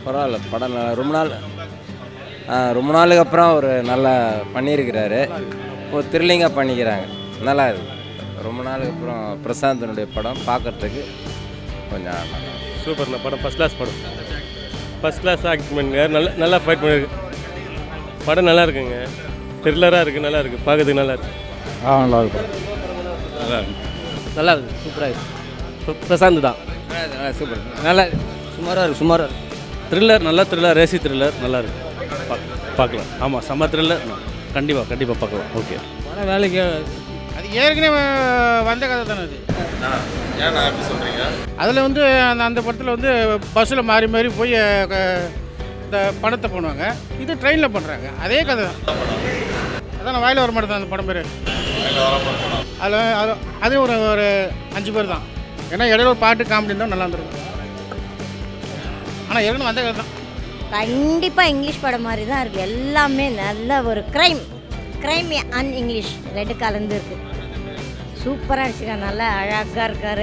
பரவாயில்ல படம் ரொம்ப நாளுக்கு அப்புறம் ஒரு நல்லா பண்ணியிருக்கிறாரு. இப்போ த்ரில்லிங்காக பண்ணிக்கிறாங்க, நல்லா இருக்குது. ரொம்ப நாளுக்கு அப்புறம் பிரசாந்தனுடைய படம் பார்க்குறதுக்கு கொஞ்சம் சூப்பர்ண்ணா படம். ஃபஸ்ட் கிளாஸ் படம், ஃபஸ்ட் கிளாஸ் ஆக்ட் பண்ணுங்க. நல்லா ஃபைட் பண்ணிருக்கு. படம் நல்லா இருக்குங்க, த்ரில்லராக இருக்குது, நல்லா இருக்குது, பார்க்கறதுக்கு நல்லா இருக்குது. நல்லா இருக்கும், நல்லா இருக்குது, சூப்பராக இருக்குது. பிரசாந்த் தான் சூப்பர், நல்லா சுமாராக இருக்குது, சுமாராக இருக்குது. த்ரில்லர், நல்லா த்ரில்லர், ரேசி த்ரில்லர் நல்லா இருக்குது, பார்க்கலாம். ஆமாம், செம்ம த்ரில்லர், கண்டிப்பாக பார்க்கலாம். ஓகே, படம் வேலைக்கு அது ஏற்கனவே வந்த கதை தானே அது. அதில் வந்து அந்த படத்தில் பஸ்ஸில் மாறி மாறி போய் இந்த பணத்தை பண்ணுவாங்க. இது ட்ரெயினில் பண்ணுறாங்க, அதே கதை தான். அதான் வாயில் வர மாட்டேன் அந்த படம் பேர். அதில் அது ஒரு 5 பேர் தான். ஏன்னா இடையில ஒரு பாட்டு காமெடி இருந்தால் நல்லா இருந்திருக்கும். ஆனால் ஏற்கனவே வந்த கதை தான். கண்டிப்பாக இங்கிலீஷ் படம் மாதிரி தான் இருக்குது. எல்லாமே நல்ல ஒரு க்ரைம் அன் இங்கிலீஷ் ரெண்டு கலந்து இருக்குது. சூப்பராக அடிச்சுக்கார், நல்லா அழகாக இருக்கார்.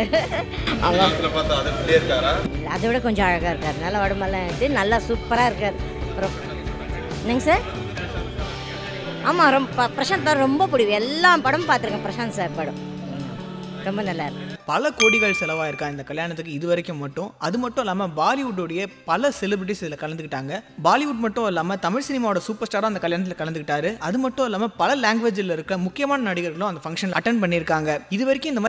அதை விட கொஞ்சம் அழகாக இருக்கார், நல்லா உடம்பெல்லாம் எடுத்து நல்லா சூப்பராக இருக்கார். அப்புறம் என்னங்க சார்? ஆமாம், ரொம்ப பிரசாந்த் சார் ரொம்ப பிடிக்கும். எல்லா படமும் பார்த்துருக்கேன் பிரசாந்த் சார் படம், ரொம்ப நல்லா இருக்கு. பல கோடிகள் செலவாயிருக்கா இந்த கல்யாணத்துக்கு இது வரைக்கும் மட்டும். அது மட்டும் இல்லாமல் பாலிவுட்டோடைய பல செலிபிரிட்டிஸ் இதில் கலந்துக்கிட்டாங்க. பாலிவுட் மட்டும் இல்லாமல் தமிழ் சினிமாவோட சூப்பர் ஸ்டாராக அந்த கல்யாணத்தில் கலந்துக்கிட்டாரு. அது மட்டும் இல்லாமல் பல லாங்குவேஜில் இருக்க முக்கியமான நடிகர்களும் அந்த ஃபங்க்ஷனில் அட்டன் பண்ணியிருக்காங்க. இது வரைக்கும் இந்த